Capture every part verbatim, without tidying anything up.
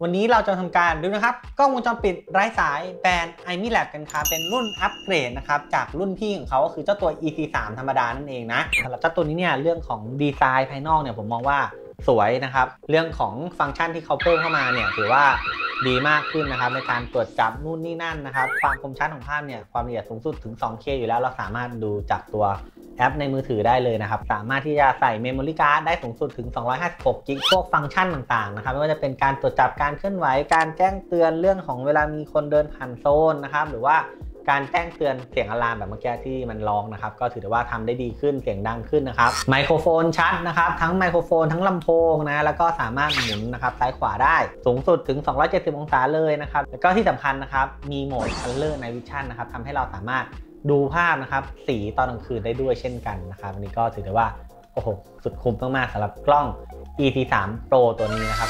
วันนี้เราจะทำการดูนะครับกล้องวงจรปิดไร้สายแบรนด์ ไอ เอ็ม ไอ แลบ กันครับเป็นรุ่นอัปเกรดนะครับจากรุ่นพี่ของเขาก็คือเจ้าตัว อี ซี สาม ธรรมดานั่นเองนะสำหรับเจ้าตัวนี้เนี่ยเรื่องของดีไซน์ภายนอกเนี่ยผมมองว่าสวยนะครับเรื่องของฟังก์ชันที่เขาเพิ่มเข้ามาเนี่ยถือว่าดีมากขึ้นนะครับในการตรวจจับนู่นนี่นั่นนะครับความคมชัดของภาพเนี่ยความละเอียดสูงสุดถึง ทู เค อยู่แล้วเราสามารถดูจากตัวแอปในมือถือได้เลยนะครับสามารถที่จะใส่เมมโมรี่การ์ดได้สูงสุดถึงสองร้อยห้าสิบหกจิกพวกฟังก์ชันต่างๆนะครับไม่ว่าจะเป็นการตรวจจับการเคลื่อนไหวการแจ้งเตือนเรื่องของเวลามีคนเดินผ่านโซนนะครับหรือว่าการแจ้งเตือนเสียงอะลามแบบเมื่อกี้ที่มันร้องนะครับก็ถือได้ว่าทำได้ดีขึ้นเสียงดังขึ้นนะครับไมโครโฟนชัดนะครับทั้งไมโครโฟนทั้งลำโพงนะแล้วก็สามารถหมุนนะครับซ้ายขวาได้สูงสุดถึงสองร้อยเจ็ดสิบองศาเลยนะครับแล้วก็ที่สำคัญนะครับมีโหมด Color Night Vision นะครับทำให้เราสามารถดูภาพนะครับสีตอนกลางคืนได้ด้วยเช่นกันนะครับอันนี้ก็ถือได้ว่าโอ้โหสุดคุ้มมากๆสำหรับกล้อง อี ซี สาม Pro ตัวนี้นะครับ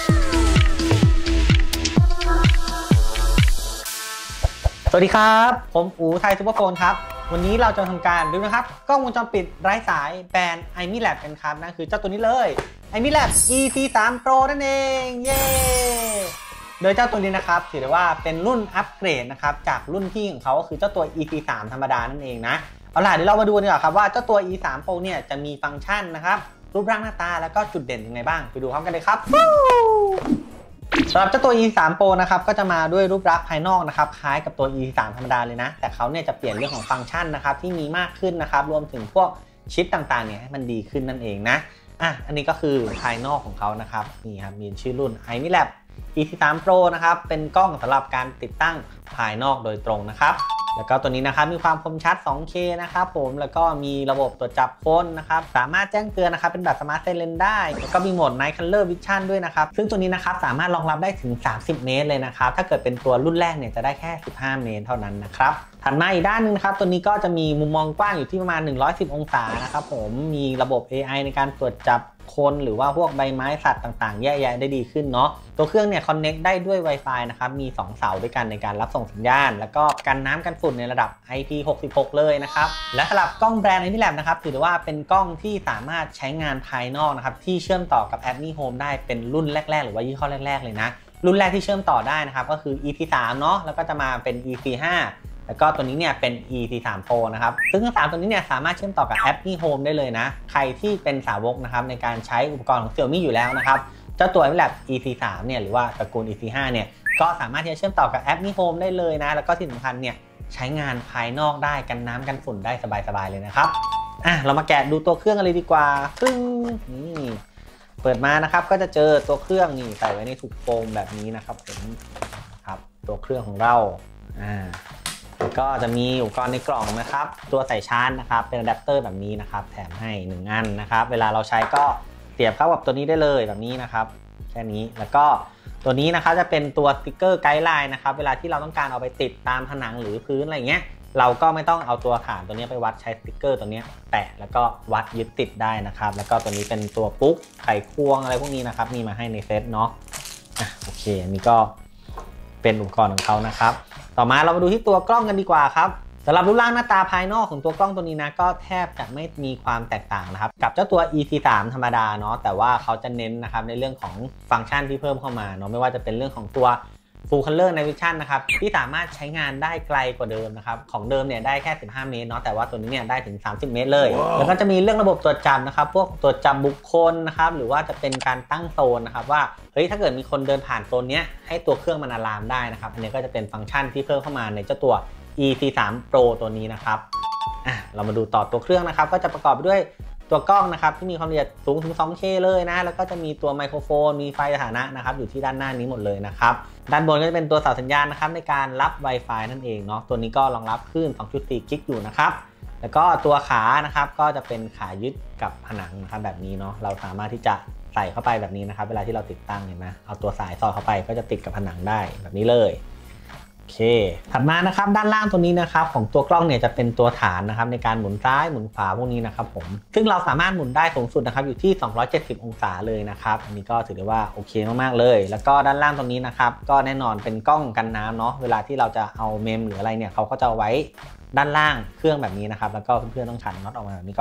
สวัสดีครับผมอู๋ไทยซูเปอร์โฟนครับวันนี้เราจะทำการดูนะครับกล้องวงจรปิดไร้สายแบรนด์ ไอ เอ็ม ไอ แลบ กันครับนั่นคือเจ้าตัวนี้เลย ไอ เอ็ม ไอ แลบ อี ซี สาม Pro นั่นเองเย้โดยเจ้าตัวนี้นะครับถือได้ว่าเป็นรุ่นอัปเกรดนะครับจากรุ่นพี่ของเขาก็คือเจ้าตัว อี ซี สาม ธรรมดานั่นเองนะเอาล่ะเดี๋ยวเรามาดูดีกว่าครับว่าเจ้าตัว อี สาม Pro เนี่ยจะมีฟังก์ชันนะครับรูปร่างหน้าตาแล้วก็จุดเด่นยังไงบ้างไปดูพร้อมกันเลยครับสำหรับเจ้าตัว อี ซี สาม Pro นะครับก็จะมาด้วยรูปลักษณ์ภายนอกนะครับคล้ายกับตัว อี ซี สาม ธรรมดาเลยนะแต่เขาเนี่ยจะเปลี่ยนเรื่องของฟังก์ชันนะครับที่มีมากขึ้นนะครับรวมถึงพวกชิปต่างๆเนี่ยให้มันดีขึ้นนั่นเองนะอ่ะอันนี้ก็คือภายนอกของเขานะครับนี่ครับมีชื่อรุ่น ไอ เอ็ม ไอ แลบ อี ซี สาม Pro นะครับเป็นกล้องสำหรับการติดตั้งภายนอกโดยตรงนะครับแล้วก็ตัวนี้นะครับมีความคมชัด ทู เค นะครับผมแล้วก็มีระบบตรวจจับคนนะครับสามารถแจ้งเตือนนะครับเป็นแบบ Smart Silent ได้แล้วก็มีโหมด Night Color Vision ด้วยนะครับซึ่งตัวนี้นะครับสามารถรองรับได้ถึงสามสิบเมตรเลยนะครับถ้าเกิดเป็นตัวรุ่นแรกเนี่ยจะได้แค่สิบห้าเมตรเท่านั้นนะครับถัดมาอีกด้านนึงนะครับตัวนี้ก็จะมีมุมมองกว้างอยู่ที่ประมาณหนึ่งร้อยสิบองศานะครับผมมีระบบ เอ ไอ ในการตรวจจับคนหรือว่าพวกใบไม้สัตว์ต่างๆแยกแยะได้ดีขึ้นเนาะตัวเครื่องเนี่ยคอนเน็กได้ด้วย Wi-Fi นะครับมีสองเสาด้วยกันในการรับส่งสัญญาณแล้วก็กันน้ำกันฝุ่นในระดับ ไอ พี หกสิบหกเลยนะครับและสำหรับกล้องแบรนด์ ไอ เอ็ม ไอ แลบ นะครับถือได้ว่าเป็นกล้องที่สามารถใช้งานภายนอกนะครับที่เชื่อมต่อกับแอป Mi Home ได้เป็นรุ่นแรกๆหรือว่ายี่ห้อแรกๆเลยนะรุ่นแรกที่เชื่อมต่อได้นะครับก็คือ อี ซี สาม เนาะแล้วก็จะมาเป็น อี ซี ห้าแล้วก็ตัวนี้เนี่ยเป็น อี ซี สาม Pro นะครับซึ่งทั้งสามตัวนี้เนี่ยสามารถเชื่อมต่อกับแอป Mi Home ได้เลยนะใครที่เป็นสาวกนะครับในการใช้อุปกรณ์ของ Xiaomi อยู่แล้วนะครับเจ้าตัว ไอ เอ็ม ไอ แลบ อี ซี สาม เนี่ยหรือว่าตระกูล อี ซี ห้า เนี่ยก็สามารถที่จะเชื่อมต่อกับแอป Mi Home ได้เลยนะแล้วก็ที่สำคัญเนี่ยใช้งานภายนอกได้กันน้ำกันฝุ่นได้สบายๆเลยนะครับอ่ะเรามาแกะดูตัวเครื่องกันเลยดีกว่าซึ่งนี่เปิดมานะครับก็จะเจอตัวเครื่องนี่ใส่ไว้ในถุงโฟมแบบนี้นะครับผมครับตัวเครื่องของเราอ่าก็จะมีอุปกรณ์ในกล่องนะครับตัวใส่ชาร์จนะครับเป็นอะแดปเตอร์แบบนี้นะครับแถมให้หนึ่งอันนะครับเวลาเราใช้ก็เสียบเข้ากับตัวนี้ได้เลยแบบนี้นะครับแค่นี้แล้วก็ตัวนี้นะครับจะเป็นตัวสติ๊กเกอร์ไกด์ไลน์นะครับเวลาที่เราต้องการเอาไปติดตามผนังหรือพื้นอะไรเงี้ยเราก็ไม่ต้องเอาตัวฐานตัวนี้ไปวัดใช้สติ๊กเกอร์ตัวนี้แปะแล้วก็วัดยึดติดได้นะครับแล้วก็ตัวนี้เป็นตัวปุ๊กไขควงอะไรพวกนี้นะครับมีมาให้ในเซตเนาะอ่ะโอเคอันนี้ก็เป็นอุปกรณ์ของเขานะครับต่อมาเรามาดูที่ตัวกล้องกันดีกว่าครับสำหรับรูปร่างหน้าตาภายนอกของตัวกล้องตัวนี้นะก็แทบจะไม่มีความแตกต่างนะครับกับเจ้าตัว อี ซี สาม ธรรมดาเนาะแต่ว่าเขาจะเน้นนะครับในเรื่องของฟังก์ชันที่เพิ่มเข้ามาเนาะไม่ว่าจะเป็นเรื่องของตัว Full Color Night Vision นะครับที่สามารถใช้งานได้ไกลกว่าเดิมนะครับของเดิมเนี่ยได้แค่สิบห้าเมตรเนาะแต่ว่าตัวนี้เนี่ยได้ถึงสามสิบเมตรเลย wow. แล้วก็จะมีเรื่องระบบตรวจจับนะครับพวกตรวจจับบุคคลนะครับหรือว่าจะเป็นการตั้งโซนนะครับว่าเฮ้ยถ้าเกิดมีคนเดินผ่านโซนนี้ให้ตัวเครื่องมันอะลามได้นะครับอันนี้ก็จะเป็นฟังก์ชันที่เพิ่มเข้ามาในเจ้าตัว อี ซี สาม Pro ตัวนี้นะครับอ่ะเรามาดูต่อตัวเครื่องนะครับก็จะประกอบไปด้วยตัวกล้องนะครับที่มีความละเอียดสูงถึง ทู เค เลยนะแล้วก็จะมีตัวไมโครโฟนมีไฟสถานะนะครับอยู่ที่ด้านหน้านี้หมดเลยนะครับด้านบนก็จะเป็นตัวเสาสัญญาณนะครับในการรับ Wi-Fi นั่นเองเนาะตัวนี้ก็รองรับคลื่น สองจุดสี่ กิกอยู่นะครับแล้วก็ตัวขานะครับก็จะเป็นขายึดกับผนังนะครับแบบนี้เนาะเราสามารถที่จะใส่เข้าไปแบบนี้นะครับเวลาที่เราติดตั้งเห็นไหมเอาตัวสายสอดเข้าไปก็จะติดกับผนังได้แบบนี้เลยโอเคถัดมานะครับด้านล่างตัวนี้นะครับของตัวกล้องเนี่ยจะเป็นตัวฐานนะครับในการหมุนซ้ายหมุนขวาพวกนี้นะครับผมซึ่งเราสามารถหมุนได้สูงสุดนะครับอยู่ที่สองร้อยเจ็ดสิบองศาเลยนะครับอันนี้ก็ถือได้ว่าโอเคมากๆเลยแล้วก็ด้านล่างตรงนี้นะครับก็แน่นอนเป็นกล้องกันน้ำเนาะเวลาที่เราจะเอาเมมหรืออะไรเนี่ยเขาก็จะไว้ด้านล่างเครื่องแบบนี้นะครับแล้วก็เพื่อนๆต้องฉันน็อตออกมาแบบนี้ก่อน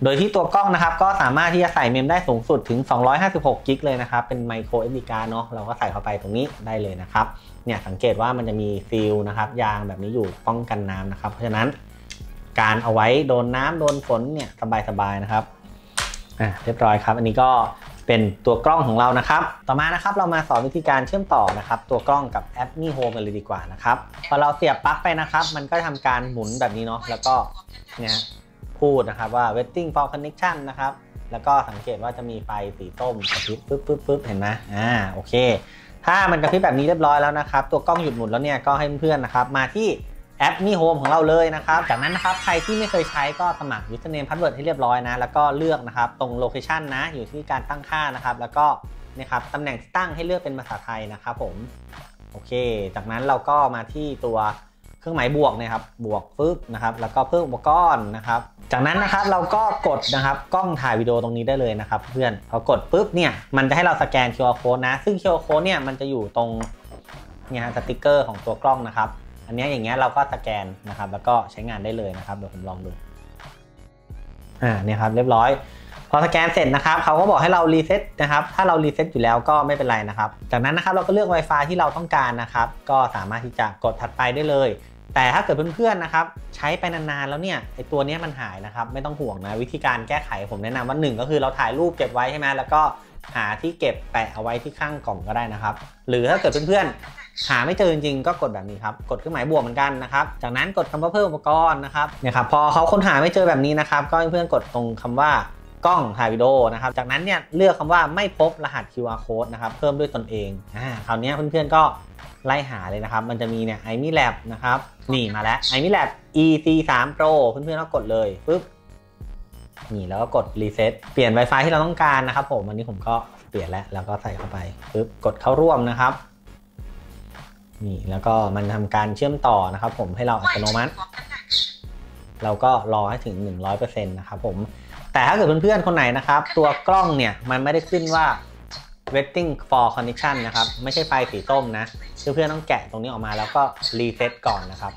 โดยที่ตัวกล้องนะครับก็สามารถที่จะใส่เมมได้สูงสุดถึงสองร้อยห้าสิบหกกิกเลยนะครับเป็นไมโคร เอส ดี การ์ดเนาะเราก็ใส่เข้าไปตรงนี้ได้เลยนะครับเนี่ยสังเกตว่ามันจะมีซีลนะครับยางแบบนี้อยู่ป้องกันน้ำนะครับเพราะฉะนั้นการเอาไว้โดนน้ำโดนฝนเนี่ยสบายๆนะครับอ่ะเรียบร้อยครับอันนี้ก็เป็นตัวกล้องของเรานะครับต่อมานะครับเรามาสอนวิธีการเชื่อมต่อนะครับตัวกล้องกับแอป Mi Home กันเลยดีกว่านะครับพอเราเสียบปลั๊กไปนะครับมันก็ทำการหมุนแบบนี้เนาะแล้วก็เนี่ยพูดนะครับว่า waiting for connection นะครับแล้วก็สังเกตว่าจะมีไฟสีส้มกระพริบปึ๊บปึ๊บปึ๊บเห็นไหมอ่าโอเคถ้ามันกระพริบแบบนี้เรียบร้อยแล้วนะครับตัวกล้องหยุดหมุนแล้วเนี่ยก็ให้เพื่อนๆนะครับมาที่แอป Mi Home ของเราเลยนะครับจากนั้นนะครับใครที่ไม่เคยใช้ก็สมัคร username password ให้เรียบร้อยนะแล้วก็เลือกนะครับตรง location นะอยู่ที่การตั้งค่านะครับแล้วก็นะครับตำแหน่งที่ตั้งให้เลือกเป็นภาษาไทยนะครับผมโอเคจากนั้นเราก็มาที่ตัวเครื่องหมายบวกนะครับบวกฟึบนะครับแล้วก็เพิ่มอุปกรณ์นะครับจากนั้นนะครับเราก็กดนะครับกล้องถ่ายวิดีโอตรงนี้ได้เลยนะครับเพื่อนพอกดปุ๊บเนี่ยมันจะให้เราสแกน คิว อาร์ code นะซึ่ง คิว อาร์ code เนี่ยมันจะอยู่ตรงเนี่ยสติกเกอร์ของตัวกล้องนะครับอันนี้อย่างเงี้ยเราก็สแกนนะครับแล้วก็ใช้งานได้เลยนะครับเดี๋ยวผมลองดูอ่าเนี่ยครับเรียบร้อยพอสแกนเสร็จนะครับเขาก็บอกให้เรารีเซ็ตนะครับถ้าเรารีเซ็ตอยู่แล้วก็ไม่เป็นไรนะครับจากนั้นนะครับเราก็เลือก Wi-Fi ที่เราต้องการนะครับก็สามารถที่จะกดถัดไปได้เลยแต่ถ้าเกิดเพื่อนๆนะครับใช้ไปนานๆแล้วเนี่ยไอตัวนี้มันหายนะครับไม่ต้องห่วงนะวิธีการแก้ไขผมแนะนำว่าหนึ่งก็คือเราถ่ายรูปเก็บไว้ใช่ไหมแล้วก็หาที่เก็บแปะเอาไว้ที่ข้างกล่องก็ได้นะครับหรือถ้าเกิดเพื่อนๆหาไม่เจอจริงๆก็กดแบบนี้ครับกดเครื่องหมายบวกเหมือนกันนะครับจากนั้นกดคำว่าเพิ่มอุปกรณ์นะครับเนี่ยครับพอเขาค้นหาไม่เจอแบบนี้นะครับก็เพื่อนๆกดตรงคำว่ากล้องถ่ายวิดีโอนะครับจากนั้นเนี่ยเลือกคำว่าไม่พบรหัส คิว อาร์ code นะครับเพิ่มด้วยตนเองอ่าคราวนี้เพื่อนๆก็ไล่หาเลยนะครับมันจะมีเนี่ย iMilab นะครับนี่มาแล้ว iMilab อี ซี สาม Pro เพื่อนๆก็กดเลยปึ๊บนี่แล้วก็กด reset เปลี่ยน Wi-Fi ที่เราต้องการนะครับผมวันนี้ผมก็เปลี่ยนแล้วแล้วก็ใส่เข้าไปปึ๊บกดเข้าร่วมนะครับนี่แล้วก็มันทำการเชื่อมต่อนะครับผมให้เราอัตโนมัติเราก็รอให้ถึง หนึ่งร้อยเปอร์เซ็นต์ นะครับผมแต่ถ้าเกิดเพื่อนๆคนไหนนะครับตัวกล้องเนี่ยมันไม่ได้ขึ้นว่า waiting for connection นะครับไม่ใช่ไฟสีส้มนะเพื่อนๆต้องแกะตรงนี้ออกมาแล้วก็รีเซ็ตก่อนนะครับ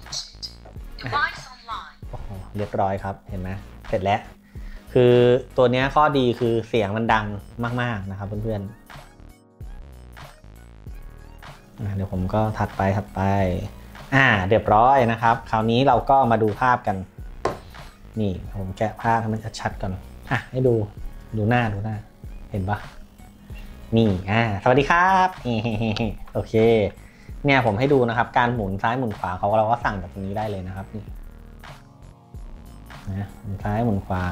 โอ้โหเรียบร้อยครับเห็นไหมเสร็จแล้วคือตัวนี้ข้อดีคือเสียงมันดังมากๆนะครับเพื่อนๆเดี๋ยวผมก็ถัดไปถัดไปอ่าเรียบร้อยนะครับคราวนี้เราก็มาดูภาพกันนี่ผมแกะภาพให้มันชัดๆก่อนอ่ะให้ดูดูหน้าดูหน้าเห็นปะนี่อ่าสวัสดีครับโอเคเนี่ยผมให้ดูนะครับการหมุนซ้ายหมุนขวาเขาเราก็สั่งจากตรงนี้ได้เลยนะครับนี่นะหมุนซ้ายหมุนขวา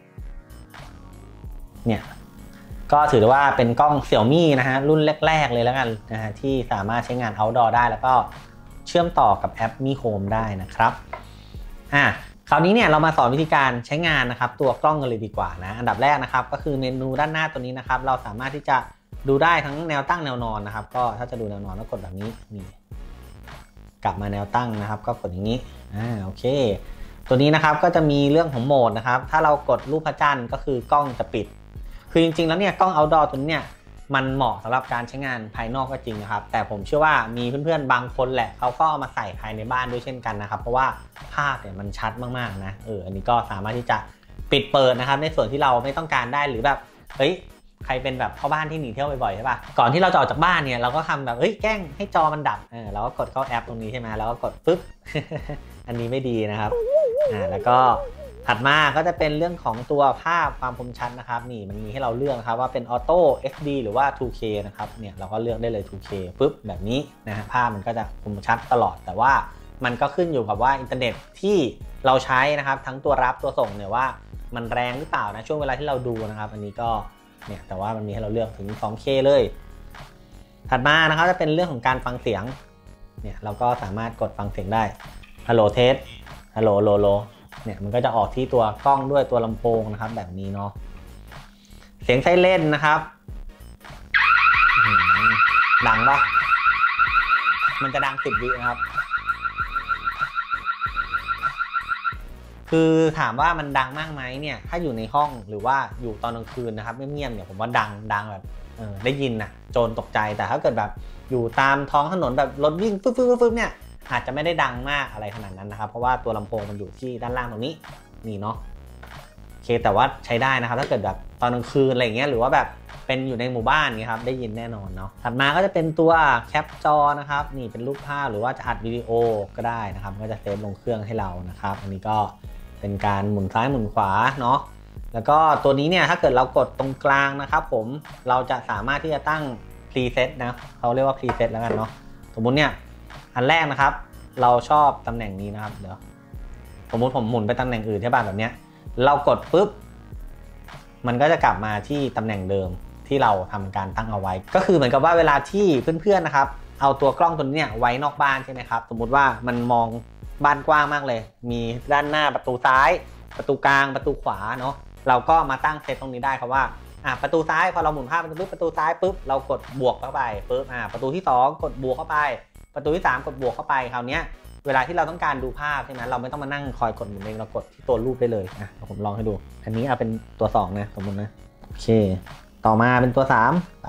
เนี่ยก็ถือว่าเป็นกล้อง Xiaomi นะฮะรุ่นแรกๆเลยแล้วกันนะฮะที่สามารถใช้งาน outdoor ได้แล้วก็เชื่อมต่อกับแอป Mi Home ได้นะครับอ่าคราวนี้เนี่ยเรามาสอนวิธีการใช้งานนะครับตัวกล้องกันเลยดีกว่านะอันดับแรกนะครับก็คือเมนูด้านหน้าตัวนี้นะครับเราสามารถที่จะดูได้ทั้งแนวตั้งแนวนอนนะครับก็ถ้าจะดูแนวนอนก็กดแบบนี้นี่กลับมาแนวตั้งนะครับก็กดอย่างนี้อ่าโอเคตัวนี้นะครับก็จะมีเรื่องของโหมดนะครับถ้าเรากดรูปพระจันทร์ก็คือกล้องจะปิดคือจริงๆแล้วเนี่ยกล้อง outdoor ตัวนี้เนี่ยมันเหมาะสำหรับการใช้งานภายนอกก็จริงนะครับแต่ผมเชื่อว่ามีเพื่อนๆบางคนแหละเขาก็เอามาใส่ภายในบ้านด้วยเช่นกันนะครับเพราะว่าภาพเนี่ยมันชัดมากๆนะเอออันนี้ก็สามารถที่จะปิดเปิดนะครับในส่วนที่เราไม่ต้องการได้หรือแบบเฮ้ยใครเป็นแบบพ่อบ้านที่หนีเที่ยวบ่อยๆใช่ป่ะก่อนที่เราจะออกจากบ้านเนี่ยเราก็ทำแบบเฮ้ยแกล้งให้จอมันดับเออเราก็กดเข้าแอปตรงนี้ใช่ไหมแล้วก็กดปึ๊บ อันนี้ไม่ดีนะครับอ่าแล้วก็ถัดมาก็จะเป็นเรื่องของตัวภาพความคมชัดนะครับนี่มันมีให้เราเลือกนะครับว่าเป็นออโต้ เอช ดี หรือว่า ทู เค นะครับเนี่ยเราก็เลือกได้เลย ทู เค ปึ๊บแบบนี้นะฮะภาพมันก็จะคมชัดตลอดแต่ว่ามันก็ขึ้นอยู่กับว่าอินเทอร์เน็ตที่เราใช้นะครับทั้งตัวรับตัวส่งเนี่ยว่ามันแรงหรือเปล่านะช่วงเวลาที่เราดูนะครับอันนี้ก็เนี่ยแต่ว่ามันมีให้เราเลือกถึง ทู เค เลยถัดมานะครับจะเป็นเรื่องของการฟังเสียงเนี่ยเราก็สามารถกดฟังเสียงได้ฮัลโหลเทสฮัลโหลโลโลเนี่ยมันก็จะออกที่ตัวกล้องด้วยตัวลำโพงนะครับแบบนี้เนาะเสียงไซเรนนะครับดังปะมันจะดังสิบวินะครับคือถามว่ามันดังมากไหมเนี่ยถ้าอยู่ในห้องหรือว่าอยู่ตอนกลางคืนนะครับเงียบๆเนี่ยผมว่าดังดังแบบเออได้ยินนะโจรตกใจแต่ถ้าเกิดแบบอยู่ตามท้องถนนแบบรถวิ่งฟึ๊บฟึ๊บฟึ๊บเนี่ยอาจจะไม่ได้ดังมากอะไรขนาดนั้นนะครับเพราะว่าตัวลำโพงมันอยู่ที่ด้านล่างตรงนี้นี่เนาะโอเคแต่ว่าใช้ได้นะครับถ้าเกิดแบบตอนกลางคืนอะไรเงี้ยหรือว่าแบบเป็นอยู่ในหมู่บ้านนี้ครับได้ยินแน่นอนเนาะถัดมาก็จะเป็นตัวแคปจอนะครับนี่เป็นรูปภาพหรือว่าจะอัดวิดีโอก็ได้นะครับก็จะเซฟลงเครื่องให้เรานะครับอันนี้ก็เป็นการหมุนซ้ายหมุนขวาเนาะแล้วก็ตัวนี้เนี่ยถ้าเกิดเรากดตรงกลางนะครับผมเราจะสามารถที่จะตั้งพรีเซตนะเขาเรียกว่าพรีเซตแล้วกันเนาะสมมุติเนี่ยอันแรกนะครับเราชอบตำแหน่งนี้นะครับเดี๋ยวสมมุติผมหมุนไปตำแหน่งอื่นใช่ป่ะแบบเนี้ยเรากดปุ๊บมันก็จะกลับมาที่ตำแหน่งเดิมที่เราทำการตั้งเอาไว้ก็คือเหมือนกับว่าเวลาที่เพื่อนๆนะครับเอาตัวกล้องตัวนี้เนี่ยไว้นอกบ้านใช่ไหมครับสมมุติว่ามันมองบ้านกว้างมากเลยมีด้านหน้าประตูซ้ายประตูกลางประตูขวาเนาะเราก็มาตั้งเซตตรงนี้ได้ครับว่าอ่ะประตูซ้ายพอเราหมุนภาพประตูประตูซ้ายปุ๊บเรากดบวกเข้าไปปุ๊บอ่ะประตูที่สองกดบวกเข้าไปประตูที่สามกดบวกเข้าไปคราวนี้เวลาที่เราต้องการดูภาพใช่ไหมเราไม่ต้องมานั่งคอยกดหมุนเองเรากดที่ตัวรูปได้เลยนะผมลองให้ดูอันนี้เอาเป็นตัวสองนะสมมตินะโอเคต่อมาเป็นตัวสามไป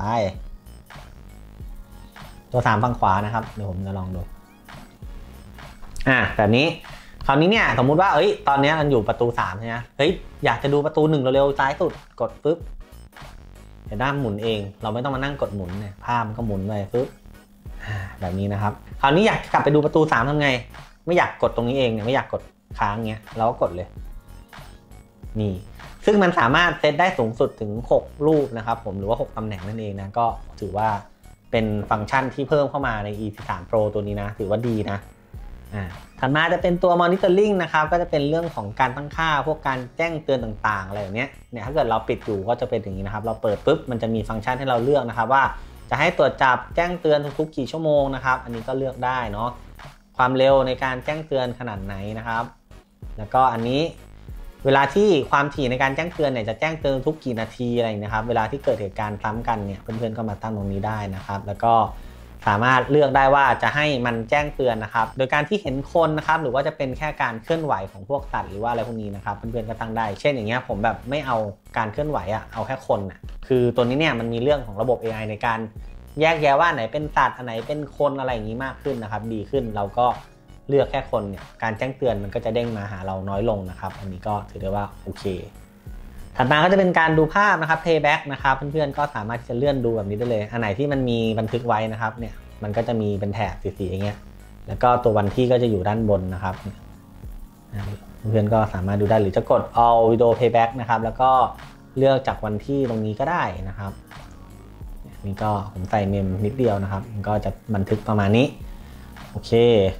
ตัวสามฝั่งขวานะครับเดี๋ยวผมจะลองดูอ่ะแบบนี้คราวนี้เนี่ยสมมุติว่าเอ้ยตอนนี้มันอยู่ประตูสามใช่ไหมเฮ้ยอยากจะดูประตูหนึ่งเร็วๆซ้ายสุดกดปุ๊บเดี๋ยวด้านหมุนเองเราไม่ต้องมานั่งกดหมุนเนี่ยภาพมันก็หมุนไปปุ๊บแบบนี้นะครับคราวนี้อยากกลับไปดูประตูสามทำไงไม่อยากกดตรงนี้เองเนี่ยไม่อยากกดค้างเงี้ยเราก็กดเลยนี่ซึ่งมันสามารถเซตได้สูงสุดถึงหกรูปนะครับผมหรือว่าหกตำแหน่งนั่นเองนะก็ถือว่าเป็นฟังก์ชันที่เพิ่มเข้ามาใน อี ซี สาม Pro ตัวนี้นะถือว่าดีนะอ่าถัดมาจะเป็นตัว Monitoring นะครับก็จะเป็นเรื่องของการตั้งค่าพวกการแจ้งเตือนต่างๆอะไรอย่างเนี้ยเนี่ยถ้าเกิดเราปิดอยู่ก็จะเป็นอย่างนี้นะครับเราเปิดปุ๊บมันจะมีฟังก์ชันให้เราเลือกนะครับว่าจะให้ตรวจจับแจ้งเตือนทุกๆกี่ชั่วโมงนะครับอันนี้ก็เลือกได้เนาะความเร็วในการแจ้งเตือนขนาดไหนนะครับแล้วก็อันนี้เวลาที่ความถี่ในการแจ้งเตือนเนี่ยจะแจ้งเตือนทุกกี่นาทีอะไรนะครับเวลาที่เกิดเหตุการณ์ซ้ำกันเนี่ยเพื่อนๆก็มาตั้งตรงนี้ได้นะครับแล้วก็สามารถเลือกได้ว่าจะให้มันแจ้งเตือนนะครับโดยการที่เห็นคนนะครับหรือว่าจะเป็นแค่การเคลื่อนไหวของพวกสัตว์หรือว่าอะไรพวกนี้นะครับเพื่อนๆก็ตั้งได้เช่นอย่างเงี้ยผมแบบไม่เอาการเคลื่อนไหวอะเอาแค่คนอะคือตัวนี้เนี่ยมันมีเรื่องของระบบ เอ ไอ ในการแยกแยะว่าไหนเป็นสัตว์อันไหนเป็นคนอะไรอย่างนี้มากขึ้นนะครับดีขึ้นเราก็เลือกแค่คนเนี่ยการแจ้งเตือนมันก็จะเด้งมาหาเราน้อยลงนะครับอันนี้ก็ถือได้ว่าโอเคถัดมาก็จะเป็นการดูภาพนะครับ playback นะครับเพื่อนๆก็สามารถที่จะเลื่อนดูแบบนี้ได้เลยอันไหนที่มันมีบันทึกไว้นะครับเนี่ยมันก็จะมีเป็นแถบสีๆอย่างเงี้ยแล้วก็ตัววันที่ก็จะอยู่ด้านบนนะครับเพื่อนๆก็สามารถดูได้หรือจะกด all video playback นะครับแล้วก็เลือกจากวันที่ตรงนี้ก็ได้นะครับนี่ก็ผมใส่เมมนิดเดียวนะครับมันก็จะบันทึกประมาณนี้โอเค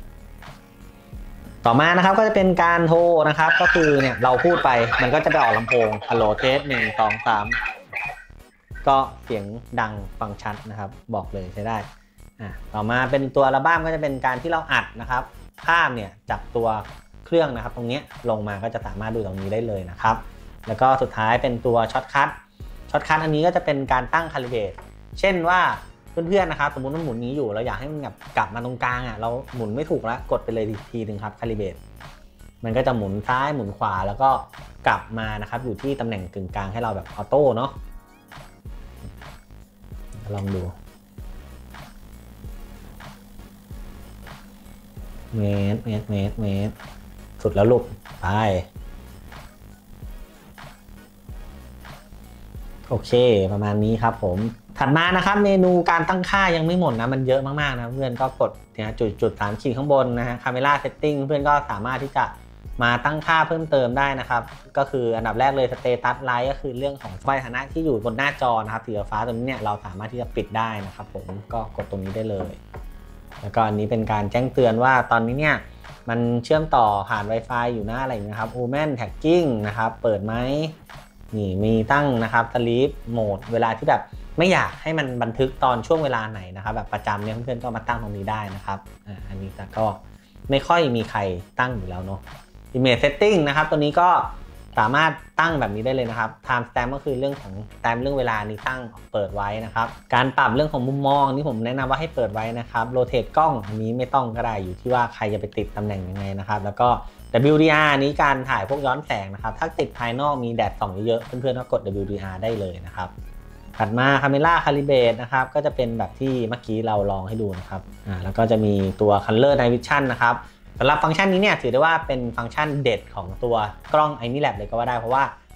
ต่อมานะครับก็จะเป็นการโทรนะครับก็คือเนี่ยเราพูดไปมันก็จะไปออกลำโพง Hello Test หนึ่ง สอง สามก็เสียงดังฟังชัดนะครับบอกเลยใช้ได้อ่ะต่อมาเป็นตัวอัลบั้มก็จะเป็นการที่เราอัดนะครับภาพเนี่ยจากตัวเครื่องนะครับตรงนี้ลงมาก็จะสามารถดูตรงนี้ได้เลยนะครับแล้วก็สุดท้ายเป็นตัวช็อตคัทช็อตคัทอันนี้ก็จะเป็นการตั้งคาลิเบรตเช่นว่าเพื่อนๆนะครับสมมุติมันหมุนนี้อยู่เราอยากให้มันแบบกลับมาตรงกลางอ่ะเราหมุนไม่ถูกแล้วกดไปเลยทีนึงครับคาลิเบรตมันก็จะหมุนซ้ายหมุนขวาแล้วก็กลับมานะครับอยู่ที่ตำแหน่งกึ่งกลางให้เราแบบออโต้เนาะลองดูเมตรเมตรเมตรเมตรสุดแล้วลูกไปโอเคประมาณนี้ครับผมถัดมานะครับเมนูการตั้งค่ายังไม่หมดนะมันเยอะมากๆนะเพื่อนก็กดเนี่ยจุดจุดสามขีดข้างบนนะฮะ Camera Setting เพื่อนก็สามารถที่จะมาตั้งค่าเพิ่มเติมได้นะครับก็คืออันดับแรกเลย Status Light ก็คือเรื่องของไฟฐานะที่อยู่บนหน้าจอนะครับสีฟ้าตรงนี้เนี่ยเราสามารถที่จะปิดได้นะครับผมก็กดตรงนี้ได้เลยแล้วก็อันนี้เป็นการแจ้งเตือนว่าตอนนี้เนี่ยมันเชื่อมต่อผ่าน Wi-Fi อยู่หน้าอะไรนะครับ Omen Tagging นะครับเปิดไหมนี่มีตั้งนะครับ Sleep Mode เวลาที่แบบไม่อยากให้มันบันทึกตอนช่วงเวลาไหนนะครับแบบประจำเนี่ยเพื่อนๆก็มาตั้งตรงนี้ได้นะครับอ่าอันนี้แต่ก็ไม่ค่อยมีใครตั้งอยู่แล้วเนาะ Image Setting นะครับตัวนี้ก็สามารถตั้งแบบนี้ได้เลยนะครับ Time Stamp ก็คือเรื่องของ Stamp เรื่องเวลานี้ตั้งเปิดไว้นะครับการปรับเรื่องของมุมมองนี่ผมแนะนำว่าให้เปิดไว้นะครับ Rotate กล้องอันนี้ไม่ต้องก็ได้อยู่ที่ว่าใครจะไปติดตำแหน่งยังไงนะครับแล้วก็ ดับเบิลยู ดี อาร์ นี้การถ่ายพวกย้อนแสงนะครับถ้าติดภายนอกมีแดดส่องเยอะๆเพื่อนๆก็กด ดับเบิลยู ดี อาร์ ได้เลยนะครับถัดมา Camera Calibrate นะครับก็จะเป็นแบบที่เมื่อกี้เราลองให้ดูนะครับอ่าแล้วก็จะมีตัว Color Night Vision นะครับสำหรับฟังก์ชันนี้เนี่ยถือได้ว่าเป็นฟังก์ชันเด็ดของตัวกล้อง iMilab เลยก็ว่าได้เพราะว่า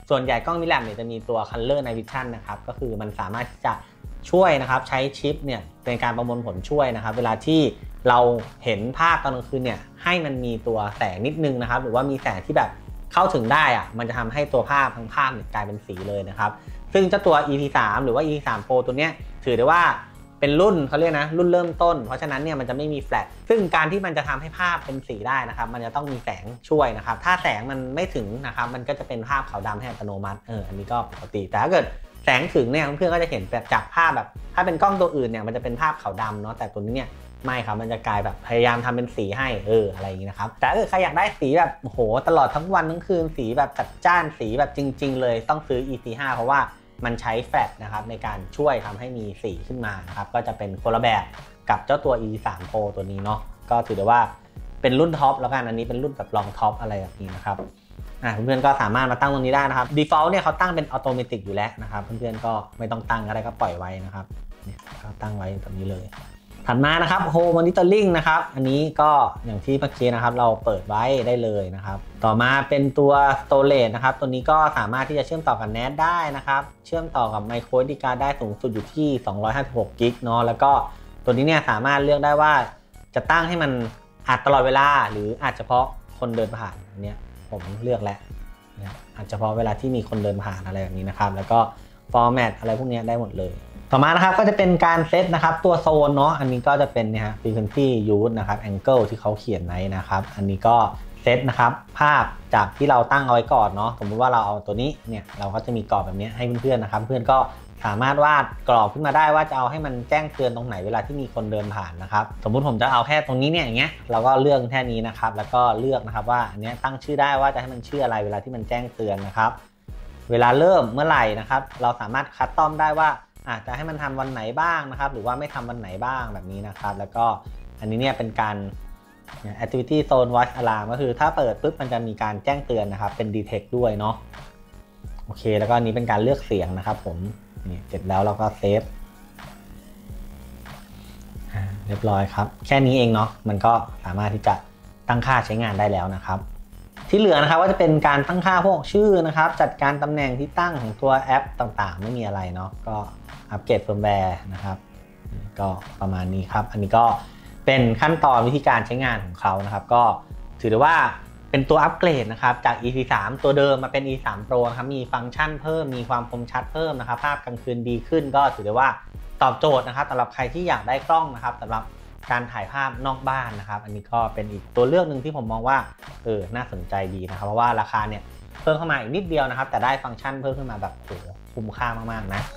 ส่วนใหญ่กล้อง ไอ เอ็ม ไอ แลบ เนี่ยจะมีตัว Color Night Vision นะครับก็คือมันสามารถที่จะช่วยนะครับใช้ชิปเนี่ยในการประมวลผลช่วยนะครับเวลาที่เราเห็นภาพตอนกลางคืนเนี่ยให้มันมีตัวแสงนิดนึงนะครับหรือว่ามีแสงที่แบบเข้าถึงได้อะมันจะทำให้ตัวภาพทั้งภาพกลายเป็นสีเลยนะครับซึ่งเจ้าตัว อี ที สาม หรือว่า อี ที สาม Pro ตัวเนี้ยถือได้ว่าเป็นรุ่นเขาเรียกนะรุ่นเริ่มต้นเพราะฉะนั้นเนี่ยมันจะไม่มีแฟลชซึ่งการที่มันจะทำให้ภาพเป็นสีได้นะครับมันจะต้องมีแสงช่วยนะครับถ้าแสงมันไม่ถึงนะครับมันก็จะเป็นภาพขาวดำให้อัตโนมัติเอออันนี้ก็ปกติแต่ถ้าเกิดแสงถึงเนี่ยเพื่อนๆก็จะเห็นแบบจากภาพแบบถ้าเป็นกล้องตัวอื่นเนี่ยมันจะเป็นภาพขาวดำเนาะแต่ตัวนี้เนี่ยไม่ครับมันจะกลายแบบพยายามทำเป็นสีให้เอออะไรอย่างนี้นะครับแต่ถ้าเกิดใครอยากได้สีแบบโอ้โหตลอดทั้งวันทั้งคืนสีแบบจัดจ้านสีแบบจริงๆเลยต้องซื้อ อี ซี ห้า เพราะว่ามันใช้แฟลชนะครับในการช่วยทำให้มีสีขึ้นมานะครับก็จะเป็นคนละแบบกับเจ้าตัว อี ที สาม Pro ตัวนี้เนาะก็ถือได้ว่าเป็นรุ่นท็อปแล้วกันอันนี้เป็นรุ่นแบบรองท็อปอะไรแบบนี้นะครับอ่าเพื่อนๆก็สามารถมาตั้งตรงนี้ได้นะครับ default เนี่ยเขาตั้งเป็น automatic อยู่แล้วนะครับเพื่อนๆก็ไม่ต้องตั้งอะไรก็ปล่อยไว้นะครับเนี่ยเขาตั้งไว้แบบนี้เลยถัดมานะครับ home monitoring นะครับอันนี้ก็อย่างที่เมื่อกี้นะครับเราเปิดไว้ได้เลยนะครับต่อมาเป็นตัว storage นะครับตัวนี้ก็สามารถที่จะเชื่อมต่อกับ เน็ต ได้นะครับเชื่อมต่อกับ micro เอส ดี card ได้สูงสุดอยู่ที่สองร้อยห้าสิบหกกิกเนาะแล้วก็ตัวนี้เนี่ยสามารถเลือกได้ว่าจะตั้งให้มันอัดตลอดเวลาหรืออาจเฉพาะคนเดินผ่านอันนี้ผมเลือกแล้วอาจจะเฉพาะเวลาที่มีคนเดินผ่านอะไรแบบนี้นะครับแล้วก็ format อะไรพวกนี้ได้หมดเลยต่อมานะครับก็จะเป็นการเซตนะครับตัวโซนเนาะอันนี้ก็จะเป็นเนี่ยฮะ frequency use นะครับ angle ที่เขาเขียนไว้นะครับอันนี้ก็เซตนะครับภาพจากที่เราตั้งเอาไว้ก่อนเนาะสมมุติว่าเราเอาตัวนี้เนี่ยเราก็จะมีกรอบแบบนี้ให้เพื่อนๆนะครับเพื่อนก็สามารถวาดกรอบขึ้นมาได้ว่าจะเอาให้มันแจ้งเตือนตรงไหนเวลาที่มีคนเดินผ่านนะครับสมมุติผมจะเอาแค่ตรงนี้เนี่ยอย่างเงี้ยเราก็เลือกแค่นี้นะครับแล้วก็เลือกนะครับว่าอันนี้ตั้งชื่อได้ว่าจะให้มันชื่ออะไรเวลาที่มันแจ้งเตือนนะครับเวลาเริ่มเมื่อไหร่นะครับเราสามารถคัสตอมได้ว่าอาจจะให้มันทำวันไหนบ้างนะครับหรือว่าไม่ทำวันไหนบ้างแบบนี้นะครับแล้วก็อันนี้เนี่ยเป็นการ activity zone watch alarm ก็คือถ้าเปิดปุ๊บมันจะมีการแจ้งเตือนนะครับเป็น detect ด้วยเนาะโอเคแล้วก็อันนี้เป็นการเลือกเสียงนะครับผมนี่เสร็จแล้วเราก็เซฟเรียบร้อยครับแค่นี้เองเนาะมันก็สามารถที่จะตั้งค่าใช้งานได้แล้วนะครับที่เหลือนะครับว่าจะเป็นการตั้งค่าพวกชื่อนะครับจัดการตำแหน่งที่ตั้งของตัวแอปต่างๆไม่มีอะไรเนาะก็อัปเกรดเฟิร์มแวร์นะครับก็ประมาณนี้ครับอันนี้ก็เป็นขั้นตอนวิธีการใช้งานของเขานะครับก็ถือได้ว่าเป็นตัวอัปเกรดนะครับจาก อี ที สาม ตัวเดิมมาเป็น อี ที สาม Pro นะครับมีฟังก์ชันเพิ่มมีความคมชัดเพิ่มนะครับภาพกลางคืนดีขึ้นก็ถือได้ว่าตอบโจทย์นะครับสำหรับใครที่อยากได้กล้องนะครับสำหรับการถ่ายภาพนอกบ้านนะครับอันนี้ก็เป็นอีกตัวเลือกหนึ่งที่ผมมองว่าเออน่าสนใจดีนะครับเพราะว่าราคาเนี่ยเพิ่มเข้ามาอีกนิดเดียวนะครับแต่ได้ฟังก์ชันเพิ่มขึ้นมาแบบโหคุ้มค่ามากๆนะ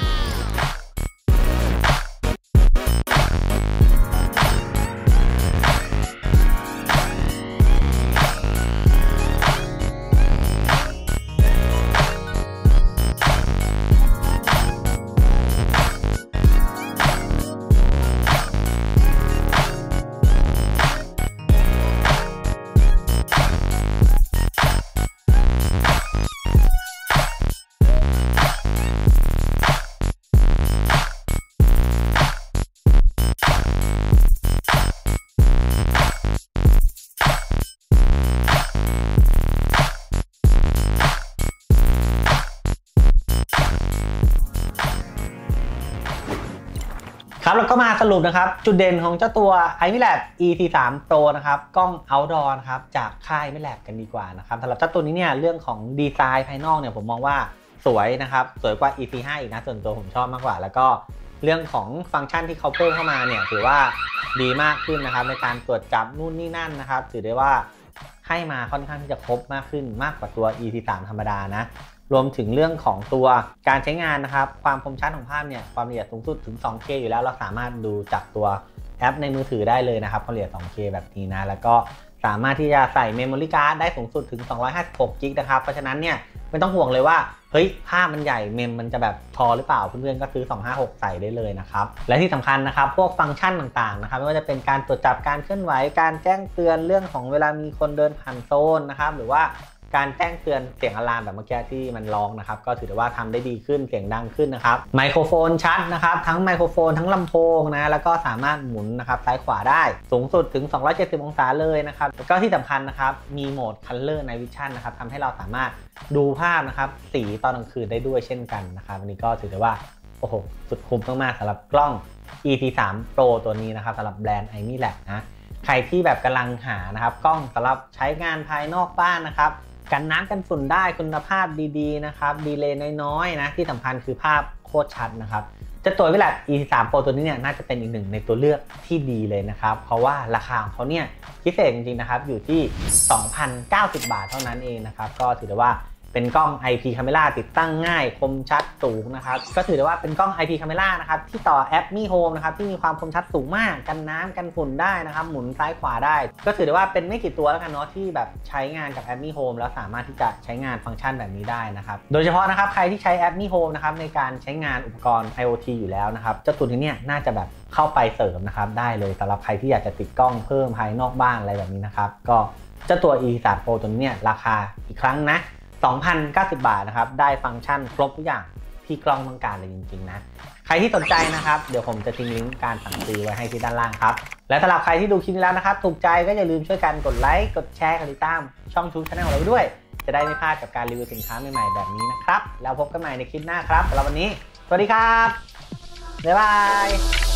ครับแล้วก็มาสรุปนะครับจุดเด่นของเจ้าตัว ไอ เอ็ม ไอ แลบ อี ที สาม Pro นะครับกล้อง outdoor นะครับจากค่าย ไอ เอ็ม ไอ แลบ กันดีกว่านะครับสำหรับเจ้าตัวนี้เนี่ยเรื่องของดีไซน์ภายนอกเนี่ยผมมองว่าสวยนะครับสวยกว่า อี ที ห้า อีกนะส่วนตัวผมชอบมากกว่าแล้วก็เรื่องของฟังก์ชันที่เขาเพิ่มเข้ามาเนี่ยถือว่าดีมากขึ้นนะครับในการตรวจจับนู่นนี่นั่นนะครับถือได้ว่าให้มาค่อนข้างที่จะครบมากขึ้นมากกว่าตัว อี ที สาม ธรรมดานะรวมถึงเรื่องของตัวการใช้งานนะครับความคมชัดของภาพเนี่ยความละเอียดสูงสุดถึง สองเค อยู่แล้วเราสามารถดูจากตัวแอปในมือถือได้เลยนะครับความละเอียด สองเค แบบนี้นะแล้วก็สามารถที่จะใส่เมมโมรี่การ์ดได้สูงสุดถึงสองร้อยห้าสิบหกกิกนะครับเพราะฉะนั้นเนี่ยไม่ต้องห่วงเลยว่าเฮ้ยภาพมันใหญ่เมมมันจะแบบพอหรือเปล่าเพื่อนๆก็ซื้อสองห้าหกใส่ได้เลยนะครับและที่สำคัญนะครับพวกฟังก์ชันต่างๆนะครับไม่ว่าจะเป็นการตรวจจับการเคลื่อนไหวการแจ้งเตือนเรื่องของเวลามีคนเดินผ่านโซนนะครับหรือว่าการแจ้งเตือนเสียงอะลามแบบเมื่อกี้ที่มันร้องนะครับก็ถือว่าทำได้ดีขึ้นเสียงดังขึ้นนะครับไมโครโฟนชัดนะครับทั้งไมโครโฟนทั้งลำโพงนะแล้วก็สามารถหมุนนะครับซ้ายขวาได้สูงสุดถึงสองร้อยเจ็ดสิบองศาเลยนะครับแล้วก็ที่สำคัญนะครับมีโหมด Color Night Vision นะครับทำให้เราสามารถดูภาพนะครับสีตอนกลางคืนได้ด้วยเช่นกันนะครับวันนี้ก็ถือได้ว่าโอ้โหสุดคุ้มมากๆสำหรับกล้อง อี ที สาม Pro ตัวนี้นะครับสำหรับแบรนด์ iMilab นะใครที่แบบกำลังหานะครับกล้องสำหรับใช้งานภายนอกบ้านนะครับกันน้ำกันฝุ่นได้คุณภาพดีๆนะครับดีเลย์น้อยๆนะที่สำคัญคือภาพโคตรชัดนะครับจะตัว iMilab อี ที สาม Pro ตัวนี้เนี่ยน่าจะเป็นอีกหนึ่งในตัวเลือกที่ดีเลยนะครับเพราะว่าราคาของเขาเนี่ยพิเศษจริงๆนะครับอยู่ที่ สองพันเก้าสิบ บาทเท่านั้นเองนะครับก็ถือได้ว่าเป็นกล้อง ไอ พี Camera ติดตั้งง่ายคมชัดสูงนะครับก็ถือได้ว่าเป็นกล้อง ไอ พี Camera นะครับที่ต่อแอป Mi Home นะครับที่มีความคมชัดสูงมากกันน้ำกันฝุ่นได้นะครับหมุนซ้ายขวาได้ก็ถือได้ว่าเป็นไม่กี่ตัวแล้วกันเนาะที่แบบใช้งานกับแอป Mi Home แล้วสามารถที่จะใช้งานฟังก์ชันแบบนี้ได้นะครับโดยเฉพาะนะครับใครที่ใช้แอป Mi Home นะครับในการใช้งานอุปกรณ์ IoT อยู่แล้วนะครับเจ้าตัวนี้เนี่ยน่าจะแบบเข้าไปเสริมนะครับได้เลยสำหรับใครที่อยากจะติดกล้องเพิ่มภายนอกบ้านอะไรแบบนี้นะครับก็เจ้าตัว อี ที สาม Pro ตัวนี้เนี่ยราคาอีกครั้งนะสองพันเก้าสิบ บาทนะครับได้ฟังก์ชันครบทุกอย่างที่กล้องต้องการเลยจริงๆนะใครที่สนใจนะครับเดี๋ยวผมจะทิ้งลิงก์การสั่งซื้อไว้ให้ที่ด้านล่างครับและสำหรับใครที่ดูคลิปนี้แล้วนะครับถูกใจก็อย่าลืมช่วยกันกดไลค์กดแชร์กดติดตามช่องชูชาแนลของเราด้วยจะได้ไม่พลาดกับการรีวิวสินค้าใหม่ๆแบบนี้นะครับแล้วพบกันใหม่ในคลิปหน้าครับสำหรับวันนี้สวัสดีครับบ๊ายบาย